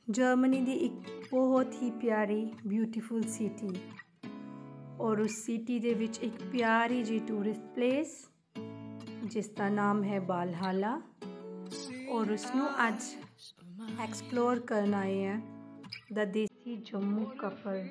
Germany दी एक बहुत ही प्यारी ब्यूटीफुल सिटी और उस सिटी दे विच एक प्यारी जी टूरिस्ट प्लेस जिसका नाम है बालहाला और उसनू अज एक्सप्लोर करना आए हैं द देसी जम्मू कफर।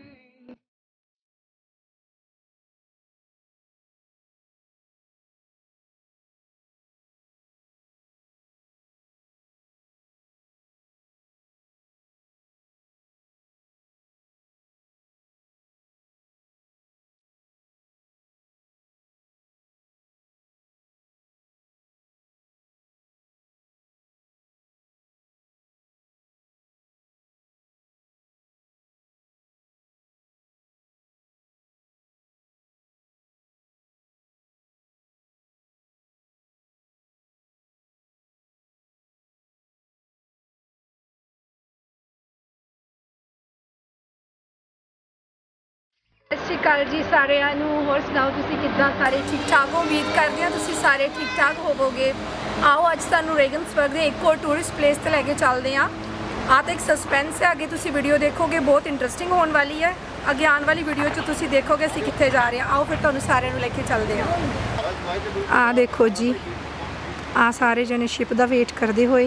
सत श्री अकाल जी सारिਆਂ ਨੂੰ। ਹੋਰ ਸੁਣਾਓ ਤੁਸੀਂ ਕਿੱਦਾਂ? ਸਾਰੇ ਠੀਕ ਠਾਕ ਹੋ? ਉਮੀਦ ਕਰਦੇ ਹਾਂ ਤੁਸੀਂ ਸਾਰੇ ਠੀਕ ਠਾਕ ਹੋਵੋਗੇ। आओ ਅੱਜ ਤੁਹਾਨੂੰ ਰੇਗਨਸਬਰਗ ਦੇ ਇੱਕ ਹੋਰ ਟੂਰਿਸਟ ਪਲੇਸ ਤੇ ਲੈ ਕੇ ਚੱਲਦੇ ਹਾਂ। ਆ ਤਾਂ ਇੱਕ ਸਸਪੈਂਸ ਹੈ, ਅੱਗੇ ਤੁਸੀਂ ਵੀਡੀਓ ਦੇਖੋਗੇ ਬਹੁਤ ਇੰਟਰਸਟਿੰਗ ਹੋਣ ਵਾਲੀ ਹੈ। ਅੱਗੇ ਆਉਣ ਵਾਲੀ ਵੀਡੀਓ 'ਚ ਤੁਸੀਂ ਦੇਖੋਗੇ ਅਸੀਂ ਕਿੱਥੇ ਜਾ ਰਹੇ ਹਾਂ। ਆਓ ਫਿਰ ਤੁਹਾਨੂੰ ਸਾਰਿਆਂ ਨੂੰ ਲੈ ਕੇ ਚੱਲਦੇ ਹਾਂ। ਆ ਦੇਖੋ ਜੀ, ਆ ਸਾਰੇ ਜਣੇ ਸ਼ਿਪ ਦਾ ਵੇਟ ਕਰਦੇ ਹੋਏ,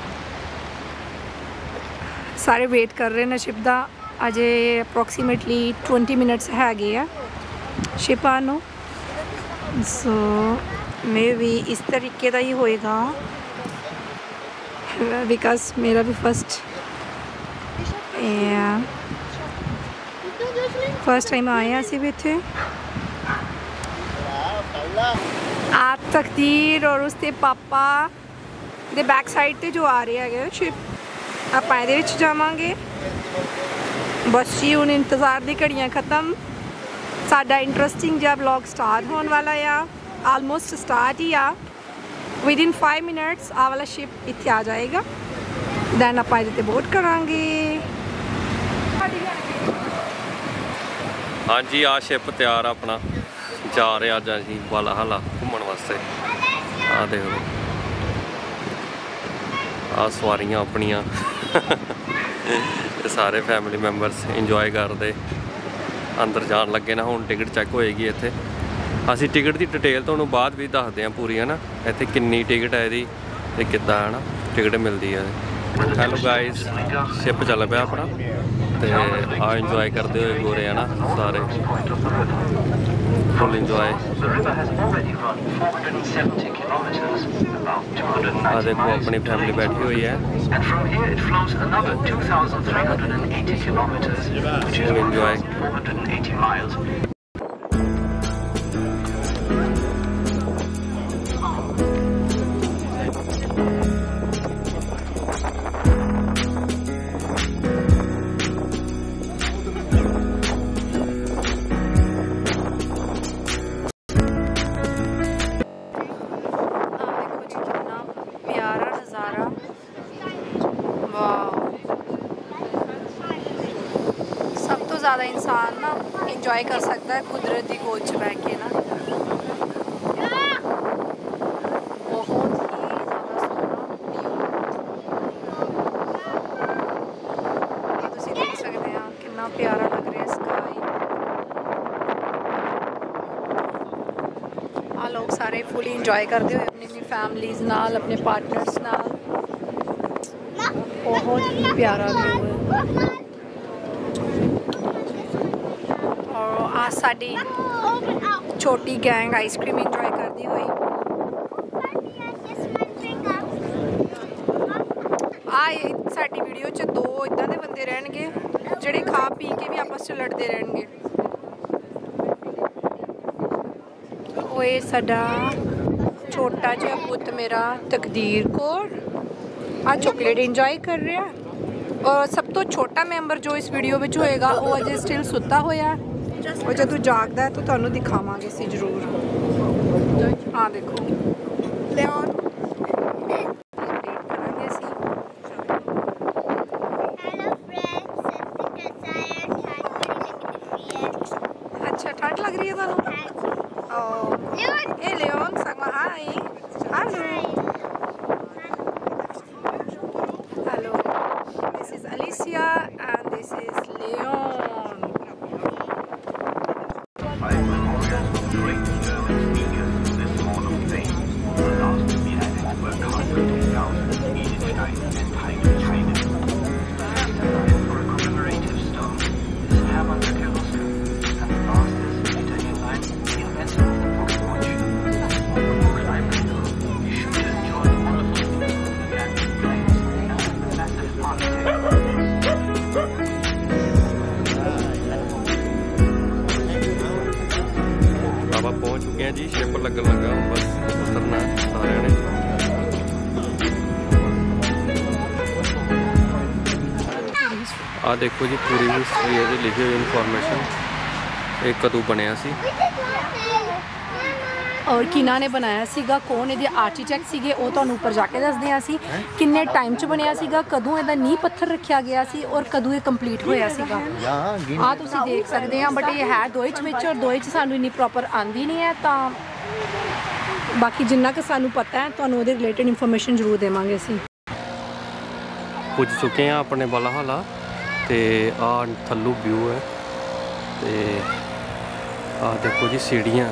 ਸਾਰੇ ਵੇਟ ਕਰ ਰਹੇ ਨੇ शिप ਦਾ। अजे अप्रोक्सीमेटली 20 मिनट्स हैगे आ शिप आनो। सो मे भी इस तरीके का ही होएगा बिकॉज मेरा भी फर्स्ट टाइम आए हैं असी भी इत्थे। आ तकदीर और उसके पापा दे बैक साइड ते जो आ रहे है शिप, आप इहदे विच जावांगे। बस जी हुण इंतज़ार दी घड़ियां ख़त्म, साडा इंटरस्टिंग जिहा ब्लॉग स्टार्ट होने वाला आ। आलमोस्ट स्टार्ट ही आ। विदिन 5 मिनट्स आ वाला शिप इत्थे आ जाएगा, दैन आपां इहदे ते बोट करांगे। हाँ जी, आ शिप तैयार अपना जा रहे अज असीं बालहाला घूमण वास्ते। आ देख लो आ सवारियां अपनियां सारे फैमिली मैंबरस इंजॉय करते अंदर जान लगे ना। हुण टिकट चैक होएगी इत्थे। असीं टिकट की डिटेल तुहानूं बाद भी दसदे हां पूरी, है ना। इत्थे किन्नी टिकट है इहदी ते किद्दां है ना टिकट मिलती है। हैलो गाइस, शिप चल पिया अपना ते आ इंजॉय करते हुए गोरे, है ना, सारे फुल इंजॉय। आ देखो अपनी फैमिली बैठी हुई है, इंजॉय। सब तो ज़्यादा इंसान ना इंजॉय कर सकता है कुदरत की गोद च बैठ के ना। बहुत ही ज़्यादा तुसीं देख सकते हैं कितना प्यारा लग रहा है स्काई। आ लोग सारे फुली इंजॉय करते हुए अपनी अपनी फैमिलीज़ नाल, अपने पार्टनर्स नाल। बहुत ही प्यारा व्यू है। और आज साडी छोटी गैंग आइसक्रीम इंजॉय करती हुई। साडी वीडियो च 2 इदां दे बंदे रहणगे जिहड़े खा पी के भी आपस च लड़ते रहणगे। ओए साडा छोटा जिहा पुत्त मेरा तकदीर कौर आ चॉकलेट इंजॉय कर रहा है। और सब तो छोटा मैंबर जो इस वीडियो में होएगा वो अजे स्टिल सुता होया है। और जदों जागदा है तो तुहानूं दिखावांगे सी जरूर। हाँ देखो लियान अच्छा ठंड लग रही है तुहानूं? ए लियान संग hi hello hello, this is Ali Alicia and this is Leon. पहुंच चुके हैं जी, शिप लगन लगा, बस उतरना सारे ने। आ देखो जी पूरी हिस्ट्री है लिखी हुई इनफॉर्मेशन, एक कदू बनया सी और किना ने बनाया सीगा, कौन ਇਹਦੇ ਆਰਕੀਟੈਕਟ ਸੀਗੇ ਉਹ ਤੁਹਾਨੂੰ ਉੱਪਰ ਜਾ ਕੇ ਦੱਸਦੇ ਆ ਅਸੀਂ ਕਿੰਨੇ ਟਾਈਮ 'ਚ ਬਣਿਆ ਸੀਗਾ, ਕਦੋਂ ਇਹਦਾ ਨੀਂਹ ਪੱਥਰ ਰੱਖਿਆ ਗਿਆ ਸੀ ਔਰ ਕਦੋਂ ਇਹ ਕੰਪਲੀਟ ਹੋਇਆ ਸੀਗਾ। ਆ ਤੁਸੀਂ ਦੇਖ ਸਕਦੇ ਆ, ਬਟ ਇਹ ਹੈ ਦੋਏ 'ਚ ਵਿੱਚ ਔਰ ਦੋਏ 'ਚ ਸਾਨੂੰ ਇੰਨੀ ਪ੍ਰੋਪਰ ਆਂਦੀ ਨਹੀਂ ਹੈ, ਤਾਂ ਬਾਕੀ ਜਿੰਨਾ ਕਿ ਸਾਨੂੰ ਪਤਾ ਹੈ ਤੁਹਾਨੂੰ ਉਹਦੇ ਰਿਲੇਟਡ ਇਨਫੋਰਮੇਸ਼ਨ ਜ਼ਰੂਰ ਦੇਵਾਂਗੇ ਅਸੀਂ। ਪੁੱਜ ਚੁੱਕੇ ਆ ਆਪਣੇ ਬਲਾਹਾਲਾ ਤੇ ਆ ਥੱਲੂ ਵਿਊ ਹੈ ਤੇ ਆ ਦੇਖੋ ਜੀ ਸੀੜੀਆਂ,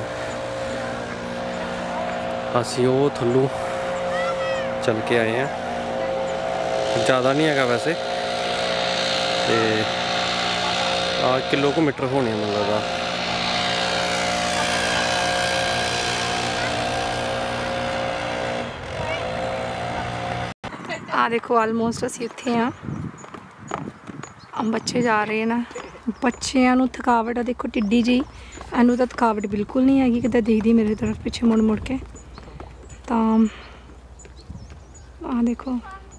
ਅਸੀਂ ਉਹ ਥੱਲੋਂ ਚੱਲ ਕੇ ਆਏ ਹਾਂ, ज़्यादा नहीं है वैसे, तो 1 किलोमीटर होने ਮੈਨੂੰ ਲੱਗਦਾ। ਆ ਦੇਖੋ ਆਲਮੋਸਟ ਅਸੀਂ ਇੱਥੇ ਆ, ਬੱਚੇ ਜਾ ਰਹੇ ਨਾ, ਬੱਚਿਆਂ ਨੂੰ ਥਕਾਵਟ ਆ ਦੇਖੋ ਟਿੱਡੀ ਜੀ, ਇਹਨੂੰ ਤਾਂ ਥਕਾਵਟ ਬਿਲਕੁਲ ਨਹੀਂ ਹੈਗੀ, ਕਿਤੇ ਦੇਖਦੀ ਮੇਰੇ ਤਰਫ ਪਿੱਛੇ ਮੁੜ ਮੁੜ ਕੇ। ਤਾਂ ਆ ਦੇਖੋ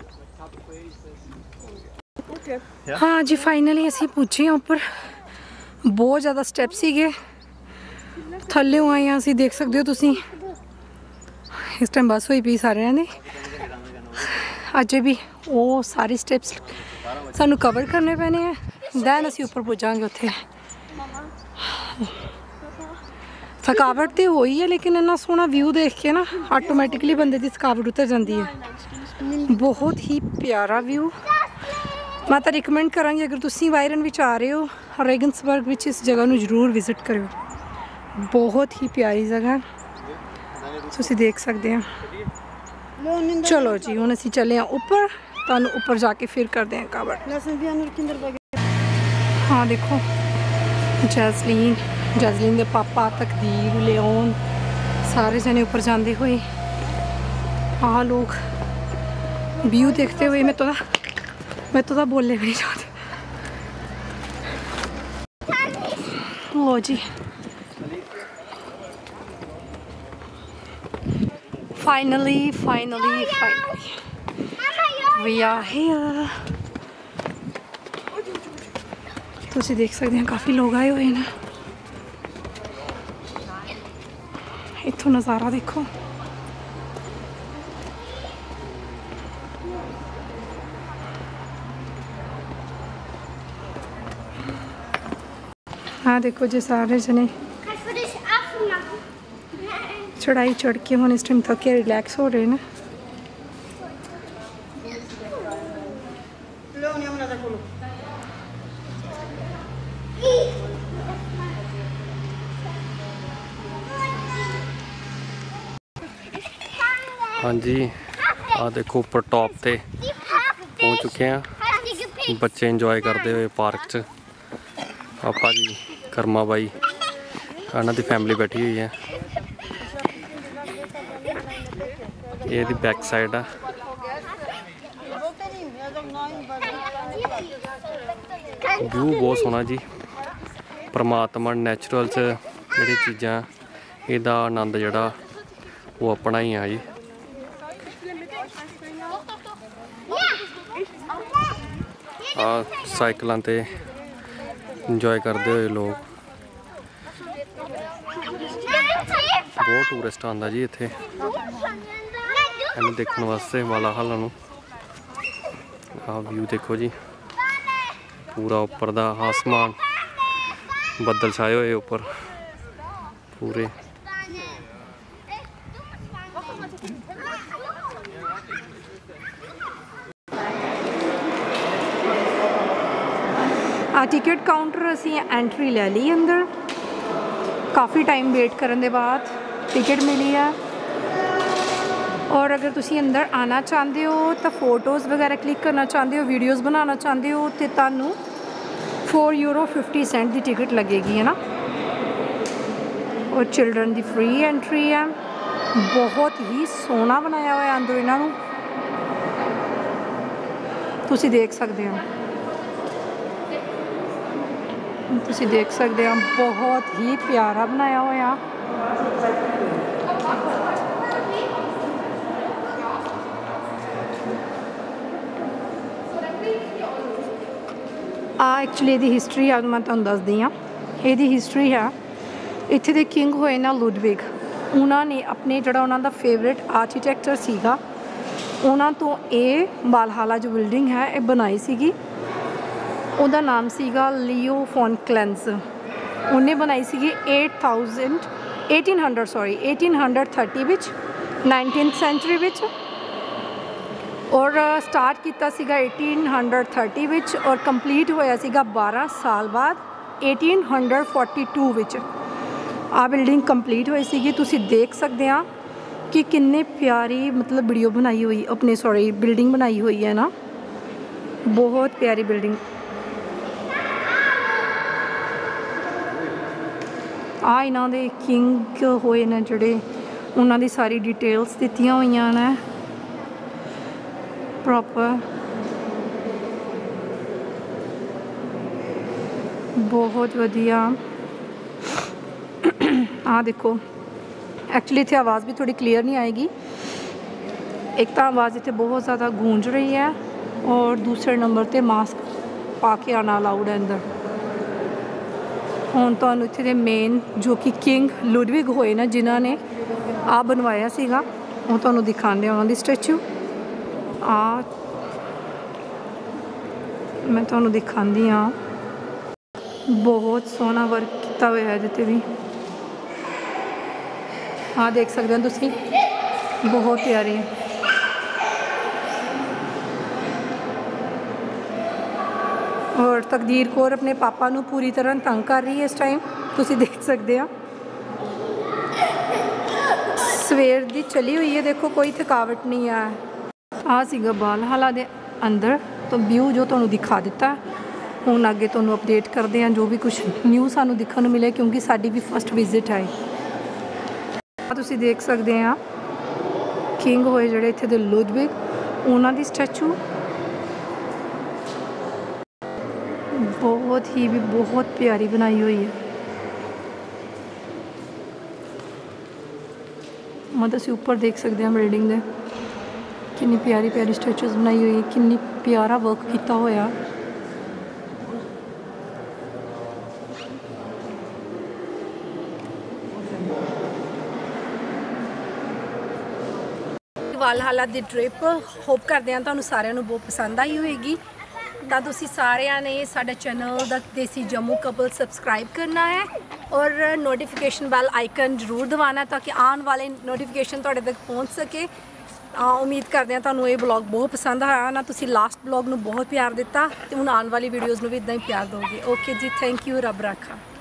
हाँ जी फाइनली असी पहुंचे हैं ऊपर, बहुत ज़्यादा स्टैप सीगे, थल्ले आए हैं असी, देख सकते हो तुसी इस टाइम बस हुई पी सारे ने, अजे भी वो सारे स्टैप्स सानू कवर करने पैने हैं, दैन असी ऊपर पुजांगे। उत्थे थकावट तो हो ही है, लेकिन इन्ना सोहना व्यू देख के ना ऑटोमैटिकली बंदे की थकावट उतर जाती है। बहुत ही प्यारा व्यू, मैं तो रिकमेंड करांगी अगर तुसी वायरन विच आ रहे हो रेगन्सबर्ग विच इस जगह नूं जरूर विजिट करो, बहुत ही प्यारी जगह तुसी देख सकते हैं। चलो जी हुण असीं चले हैं ऊपर, तुहानूं ऊपर जाके फिर करते हैं कवर। हाँ देखो जैसलीन के पापा, तकदीर, लियोन सारे जने ऊपर जाते हुए, हाँ लोग व्यू देखते हुए मैं तो बोलने भी नहीं चाहती। लो जी फाइनली वी आर हियर। तुसी देख सकते हैं काफ़ी लोग आए हुए हैं, इत्थों नज़ारा देखो। हाँ देखो जी सारे जने चढ़ाई चढ़ के हम इस टाइम थके रिलैक्स हो रहे हैं ना। हाँ जी आ देखो ऊपर टॉप पे पहुँच चुके हैं, बच्चे इंजॉय करते हुए पार्क च। पापा जी, कर्मा बाई, इन्हां दी फैमिली बैठी हुई है, ये दी बैक साइड है। व्यू बहुत सोहना जी, परमात्मा नैचुरल च जिहड़ी चीज़ां इहदा आनंद जिहड़ा वो अपना ही है जी। साइकिलों ते इंजॉय करते हुए लोग, बहुत टूरिस्ट आंदा जी इत्थे इन्हूं देखने वास्ते वालाहल नूं। आ व्यू देखो जी, पूरा उपर दा आसमान, बदल छाए हुए उपर पूरे। टिकट काउंटर असी एंट्री ले ली अंदर, काफ़ी टाइम वेट करने के बाद टिकट मिली है। और अगर तुसी अंदर आना चाहते हो तो फोटोज़ वगैरह क्लिक करना चाहते हो, वीडियोज़ बनाना चाहते हो तो तुहानू €4.50 की टिकट लगेगी, है ना। और चिल्ड्रन की फ्री एंट्री है। बहुत ही सोहना बनाया हुआ अंदर इन्हों तुसी देख सकते हो, तुसी देख सकते हो, बहुत ही प्यारा बनाया हुआ। एक्चुअली ये हिस्टरी है, मैं तुहानू दसदी हाँ। ये हिस्टरी है, इत्थे दे किंग होए ना लुडविग, उन्होंने अपने जोड़ा उन्होंने फेवरेट आर्कीटैक्चर सीगा, उन्होंने तो ये वालहाला जो बिल्डिंग है ये बनाई सीगी। उहदा नाम सीगा लियो फॉन क्लेंस। उन्हें बनाई सीगी 1830 विच, 19th सेंचुरी विच। और स्टार्ट किया सीगा 1830 विच और कंप्लीट होया सीगा 12 साल बाद 1842 विच। आ बिल्डिंग कंप्लीट हुई सी। तुसी देख सकते हैं कि किन्ने प्यारी मतलब वीडियो बनाई हुई अपने सॉरी बिल्डिंग बनाई हुई है ना, बहुत प्यारी बिल्डिंग। आ इन्हों दे किंग होए ने जोड़े, उन्हों दी सारी डिटेल्स दित्तियां हुई ने प्रॉपर, बहुत वधिया। आ देखो, एक्चुअली इतने आवाज़ भी थोड़ी क्लीयर नहीं आएगी। एक तो आवाज़ इतने बहुत ज़्यादा गूंज रही है और दूसरे नंबर पे मास्क पा के आना अलाउड है अंदर। हुण तुहानूं इत्थे दे मेन जो कि किंग लुडविग होए ना जिन्होंने आ बनवाया सीगा, वो तुहानूं दिखाने उन्होंने स्टैचू। आ मैं तुहानूं दिखांदी हाँ, बहुत सोहना वर्क किया हुआ है इहदे भी। हाँ देख सकते हो तुसी, बहुत प्यारी है। और तकदीर कौर अपने पापा नू पूरी तरह तंग कर रही है इस टाइम, तुसी देख सकते हो। सवेर दी चली हुई है, देखो कोई थकावट नहीं है। आ सीगा वालहाला दे अंदर तो व्यू जो तुहानूं दिखा दिता। हुण अगे तुहानूं अपडेट करते हैं जो भी कुछ न्यू सानूं दिखण नूं मिले, क्योंकि साडी भी फर्स्ट विजिट है। तुसी देख सकते हैं किंग होए जोड़े इत्थे दे लुडविग, उन्हां दी स्टैचू बहुत ही भी बहुत प्यारी बनाई हुई है। मतलब तुसी ऊपर देख सकते हैं बिल्डिंग दे कितनी प्यारी प्यारी स्टैचूज बनाई हुई है, कितनी प्यारा वर्क किया होया। वालहाला दी ट्रिप होप करते हैं तुहानूं सारिਆਂ ਨੂੰ बहुत पसंद आई होएगी। तो तुसी सारिਆਂ ने साडा चैनल द देसी जम्मू कपल सबसक्राइब करना है और नोटिफिकेशन बैल आइकन जरूर दबाना ताकि आने वाले नोटिफिकेशन तुहाडे तक पहुँच सके। उम्मीद करते हैं तुहानूं ये ब्लॉग बहुत पसंद आया ना, तुसी लास्ट ब्लॉग नूं बहुत प्यार दिता ते हुण आने वाली वीडियोज़ नूं भी इदां ही प्यार दोगे। ओके जी, थैंक यू, रब राखा।